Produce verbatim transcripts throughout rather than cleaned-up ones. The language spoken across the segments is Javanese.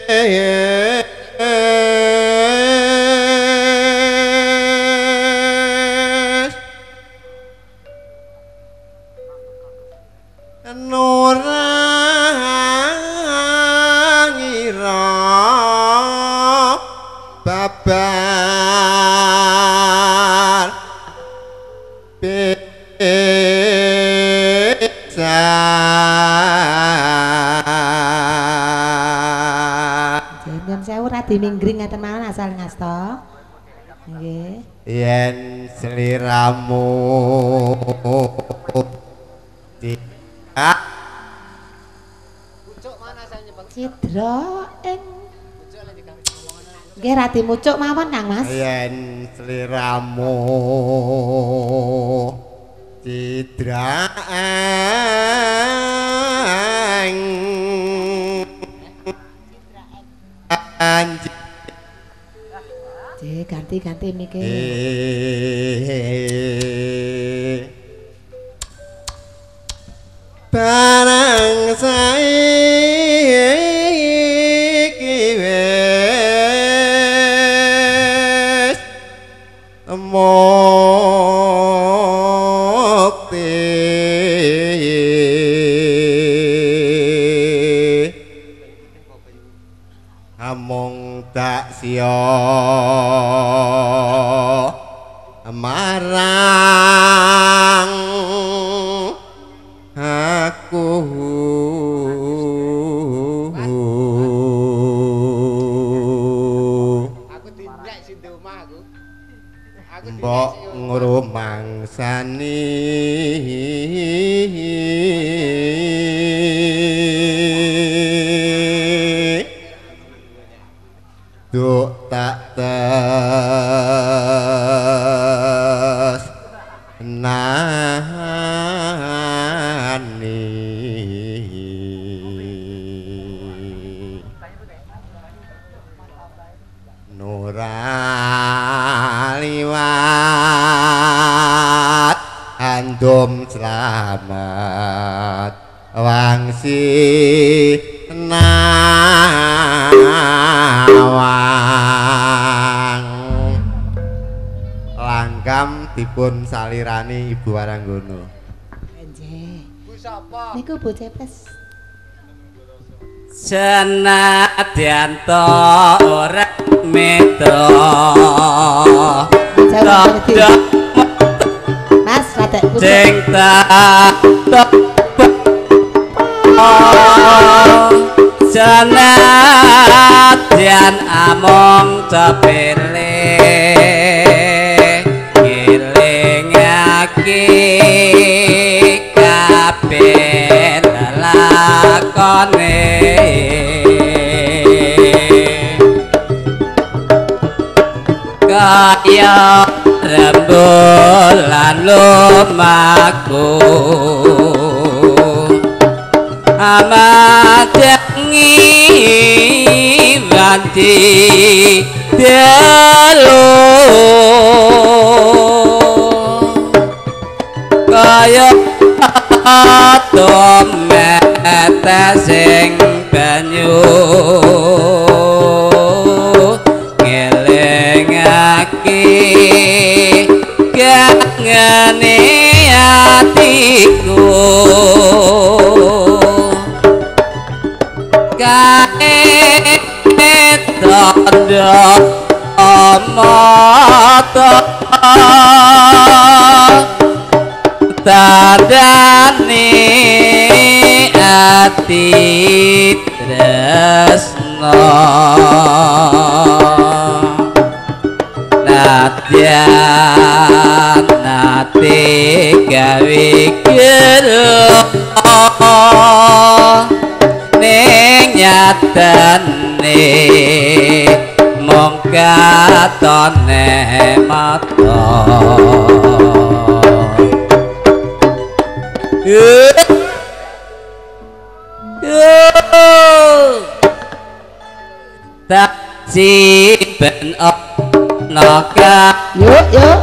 babar Jangan sewu ra diminggring ngaten mawon asal ngasta. Nggih. Yen sliramu tidak pucuk mana saya nyebut Cidra ing nggih ra dimucuk mawon Kang Mas. Yen sliramu cidraeng anji J ganti-ganti mikir. Barang saiki wis mukti amung tak sia marang aku aku tindak sing di omah aku aku mbok ngrumangsani duk tak tes nani nuraliwat andum selamat wangsi nawang langgam dipun salirani Ibu Waranggono. Nggih. Bu sapa? Niku Bu Cepes. Senadyan to ora mitra Mas radek pucuk sing tak senadyan among cepele ngilingake kabeh lakone kaya rembulan lumaku amadangi wanti delu kaya tomet sing banyu ngelingake kangene atiku kae tondo mata tandane ati tresno nadyan nate gawe gero ning nyatane mung katone mata tak siben naka yuk yuk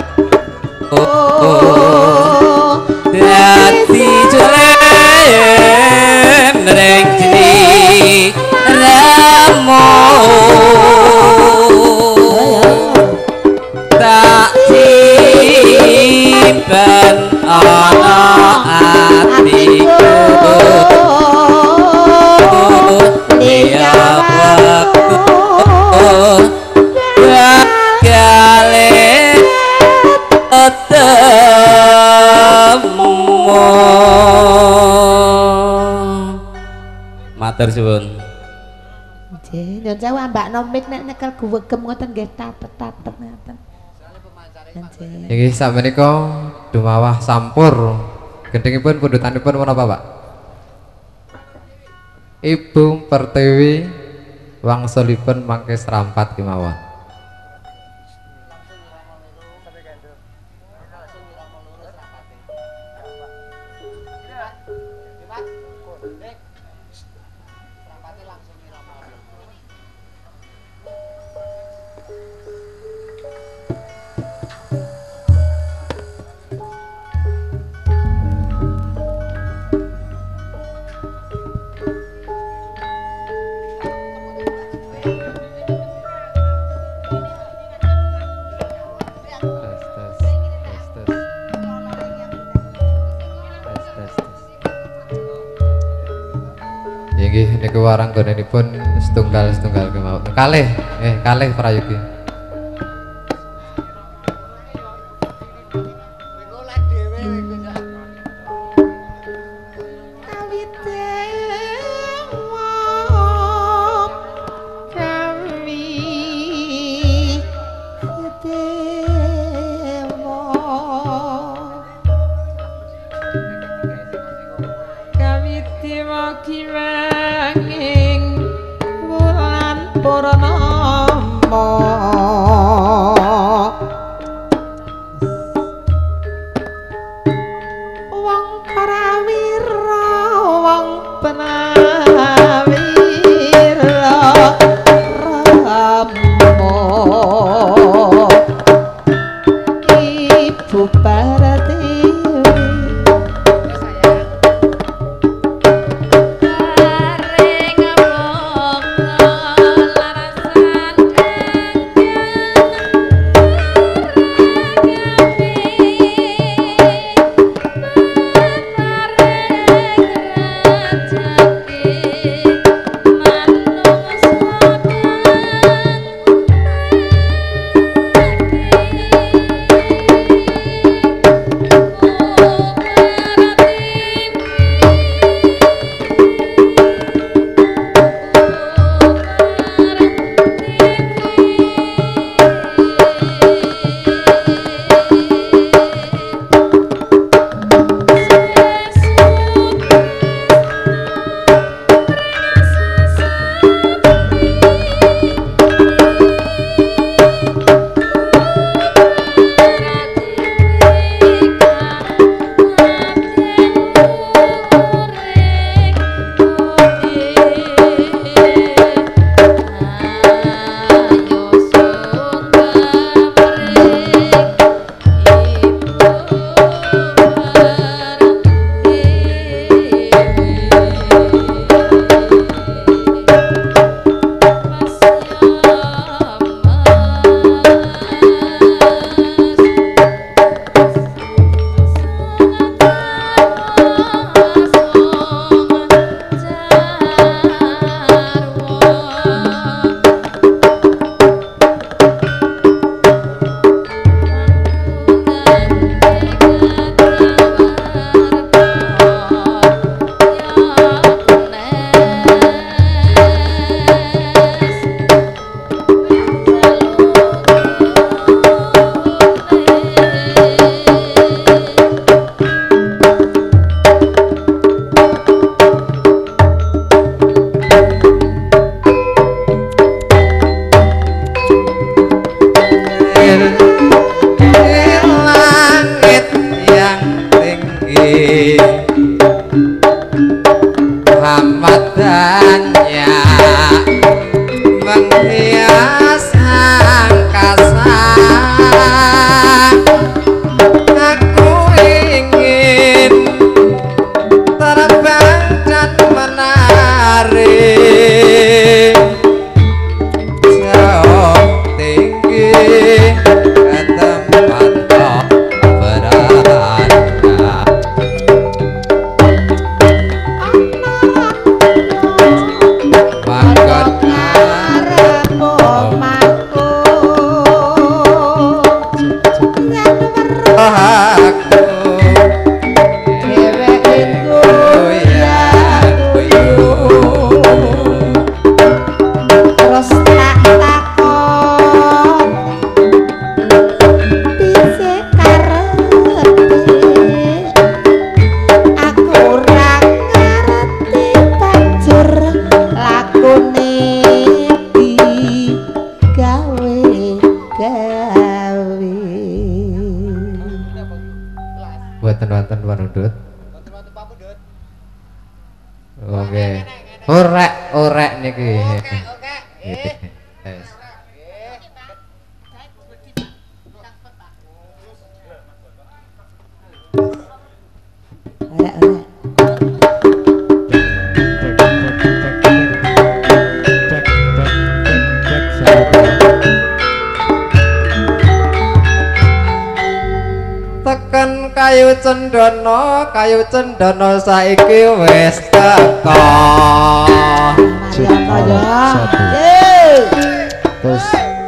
oh dadi jurem reng jeni ram matur suwun. Nggih, nyun sewu Mbak Nomik nek nyekel guwegem ngoten nggih tapet-tapet ngoten. Nggih. Iki sakmenika dumawah sampur. Gendhingipun pundutanipun menapa, Pak? Ibu Pertiwi wangsulipun mangke serampat kemawon. Inggih niku warang gonenipun setunggal-setunggal kemawon. Kalih, eh kalih prayogi. Dheweke goyang-guyung oke oke eh Yes. Ora ora. Tekan kayu cendana, kayu cendana saiki wis teka. Mariana ya. Yeay. Terus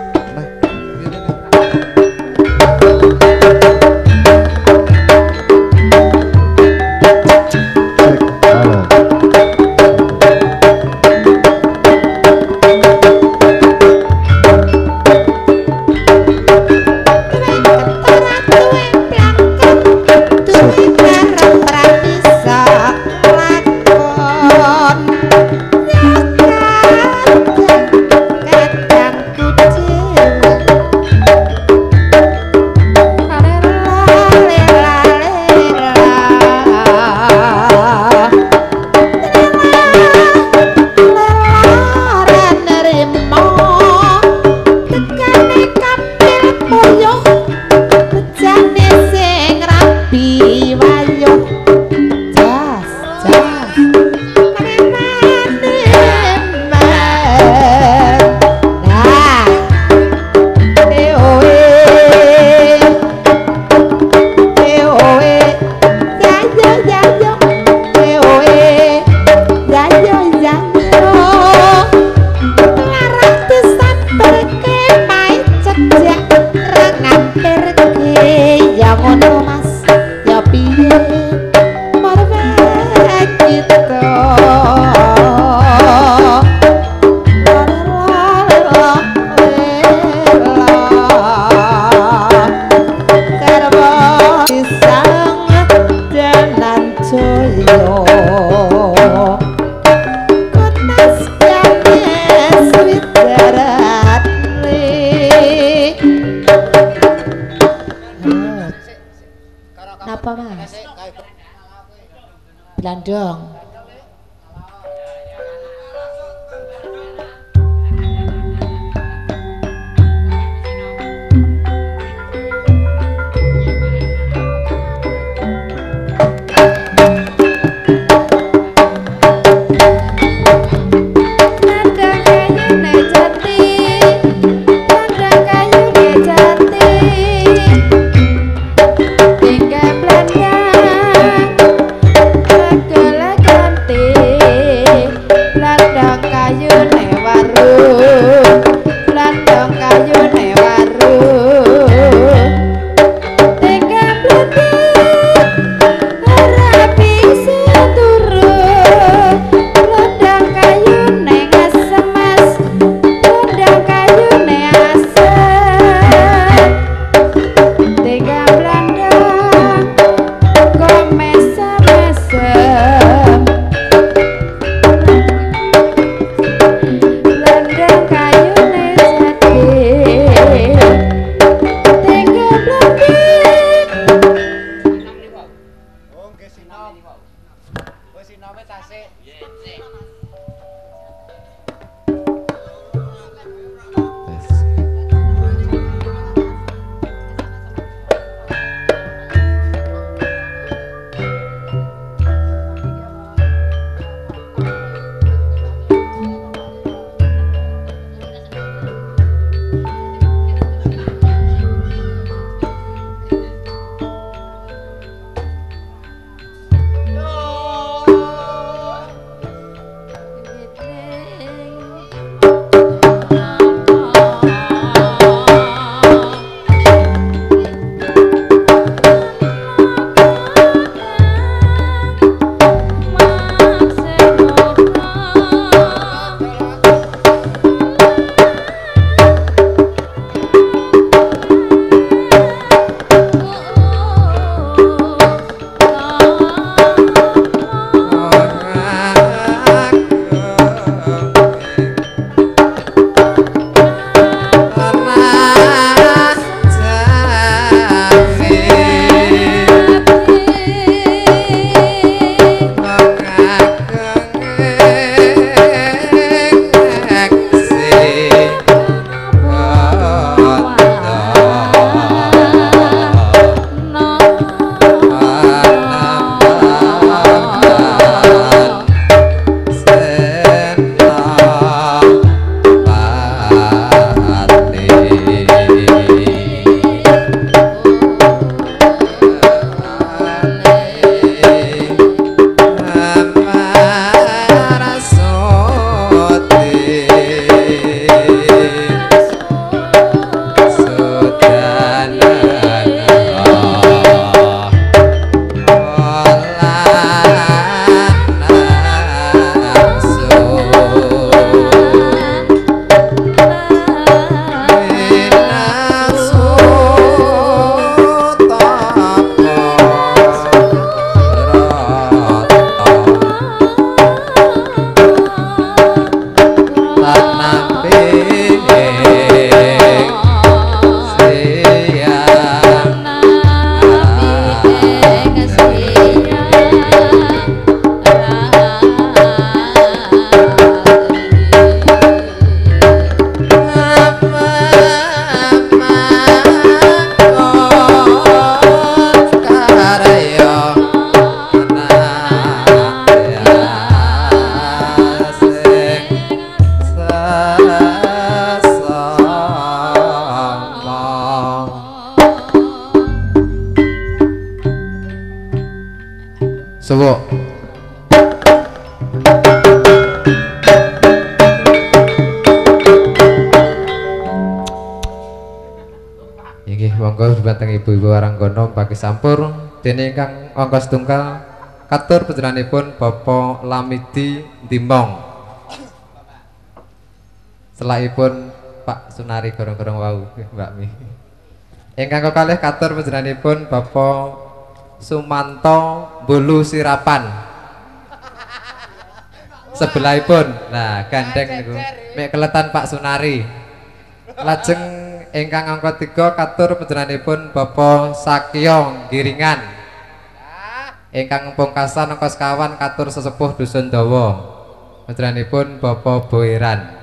Napa Mas? Blandong. London Suwuk. Inggih monggo dhumateng ibu-ibu waranggono pagi sampur dene ingkang angka setunggal katur panjenenganipun Bapak Lamidi Dimong. Selahipun Pak Sunari gorong-gorong wau Mbak Mi. Ingkang kekalih katur panjenenganipun Bapak Sumanto Bulu Sirapan. Sebelahipun nah gandeng niku mek keletan Pak Sunari. Lajeng ingkang angka tiga katur panjenenganipun Bapak Sakyo Giringan. Ingkang pungkasan angka sekawan katur sesepuh Dusun Dawa. Panjenenganipun Bapak Boeran.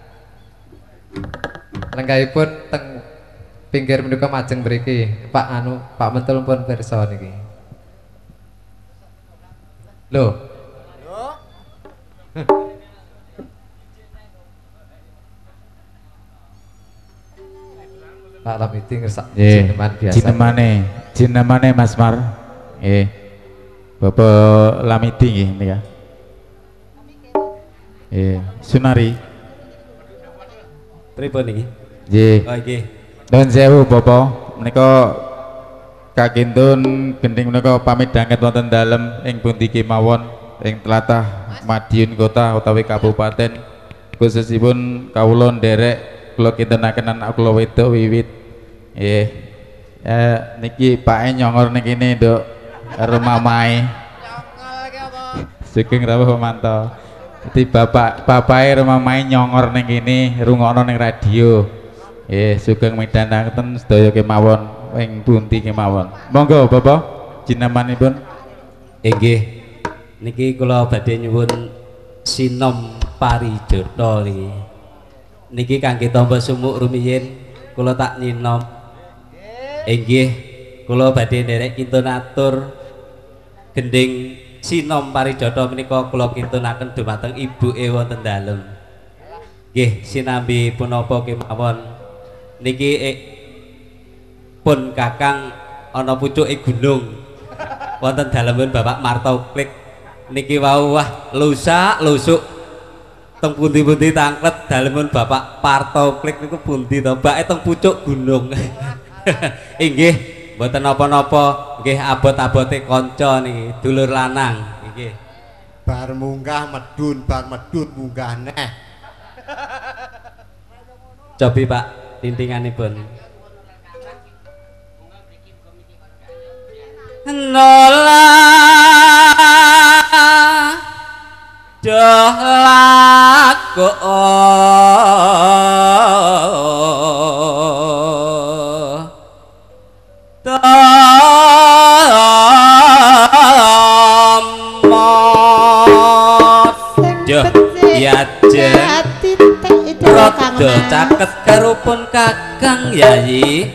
Lenggahipun teng pinggir menika majeng mriki Pak anu Pak Mentul pun pirsa niki. Lho. Pak Lamidi ngersak jineman biasa. Jinemane, jinemane Mas Mar. Nggih. Bapak Lamidi nggih nika. Eh, Sunari. Pripun niki? Nggih. Oh nggih. Nuwun sewu Bapak, menika kakintun gending menika pamit dangket wonten dalem ing pundi kemawon ing tlatah Madiun Kota utawi kabupaten khususipun kawula nderek kula kintenaken anak kula wedok wiwit. Nggih. Eh niki Pake nyongor ning kene, Nduk. Karo mamae. Nyongol iki apa? Sugeng rawuh pamantau. Dadi bapak bapake karo mamae nyongor ning kene rungokno ning radio. Nggih, sugeng midhanaken sedaya kemawon ing pundi kemawon. Monggo Bapak jinemanipun. Inggih. Niki kula badhe nyuwun sinom parijata niki. Niki kangge tamba sumuk rumiyin kula tak nyinom. Inggih, kula badhe nderek kintunatur gending sinom parijata menika kula kintunaken dumateng ibuke wonten dalem. Nggih, sinambi punapa kemawon niki eh, pun Kakang ana pucuke gunung wonten dalemipun Bapak Marto Klik niki wau wah lusak lusuk teng pundi-pundi tangklet dalemipun Bapak Parto Klik niku pundi to bake teng pucuk gunung. Inggih mboten napa-napa nggih abot-abote kanca niki dulur lanang nggih Bar munggah medun bar medut munggah neh. cobi Pak tintinganipun nola doh laku Rodo caket karupun Kakang Yayi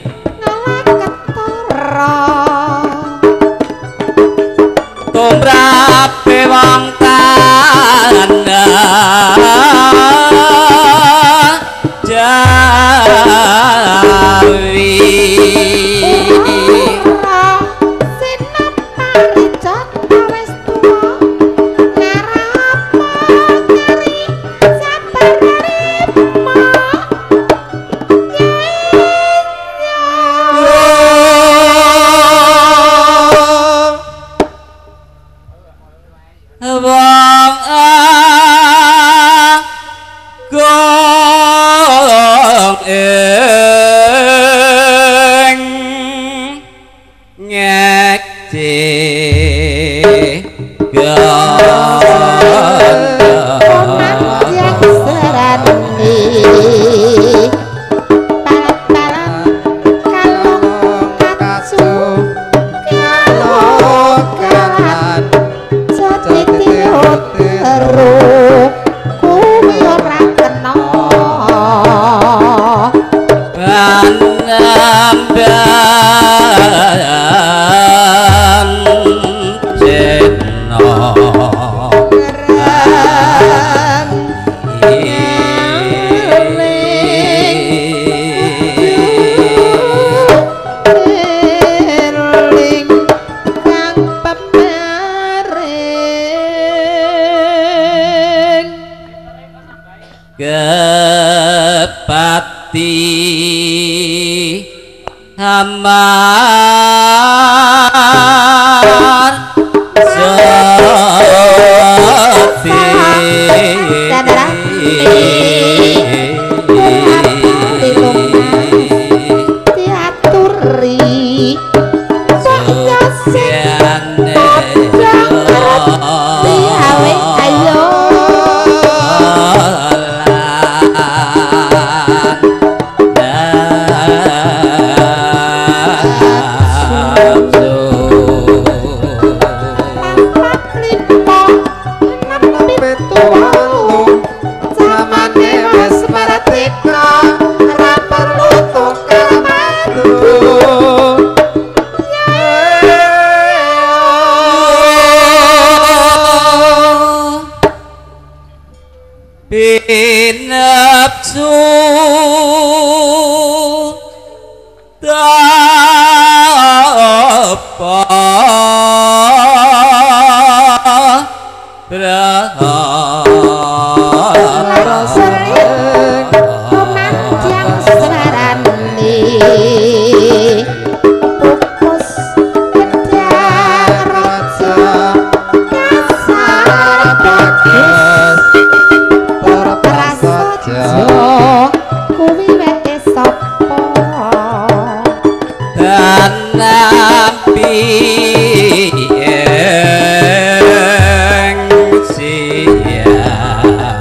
tumrape wong tanda Jawi pati amar soti diaturi sosiane diawe ayo binapsu tapa sering memanjang sarani pupus gedang raja kasar bagus prasaja kuwi wete sapa tanampi ing siang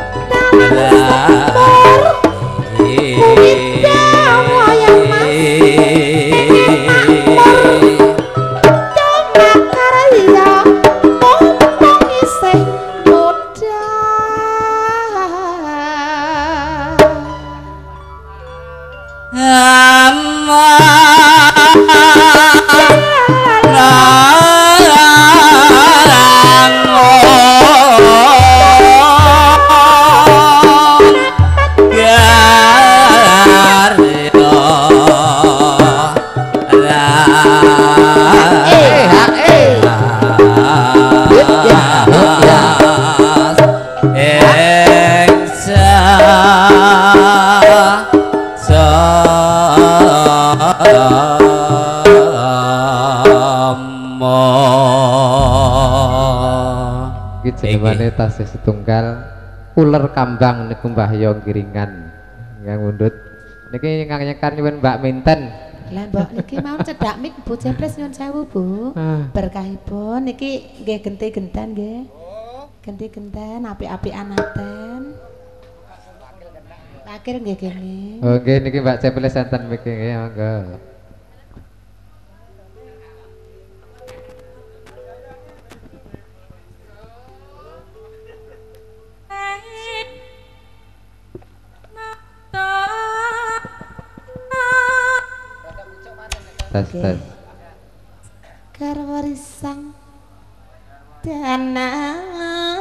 Jenengane tasih setunggal uler kambang niku Mbah Yong Giringan yang mundut niki ingkang nyekan nyuwun Mbak Minten. Lah mbok niki mau cedak mik Bu Cepres nyuwun sewu Bu. Berkahipun niki nggih genti-genten nggih. Genti-genten apik-apikan aten. Akhir nggih kene. Oh nggih niki Mbak Cepres enten mik nggih monggo. Tes tes karwarisang danang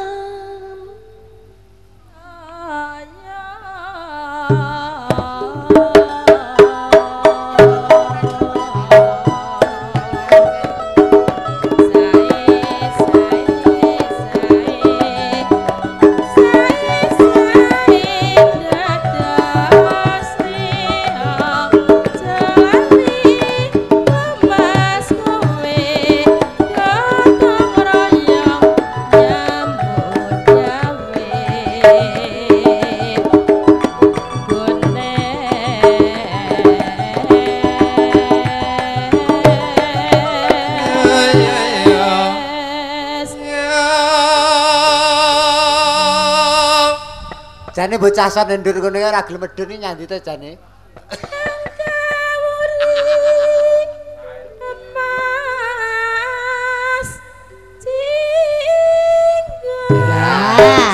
jane bocah son ndur ngono ya ora gelem medun iki nyandi to jane. Ah.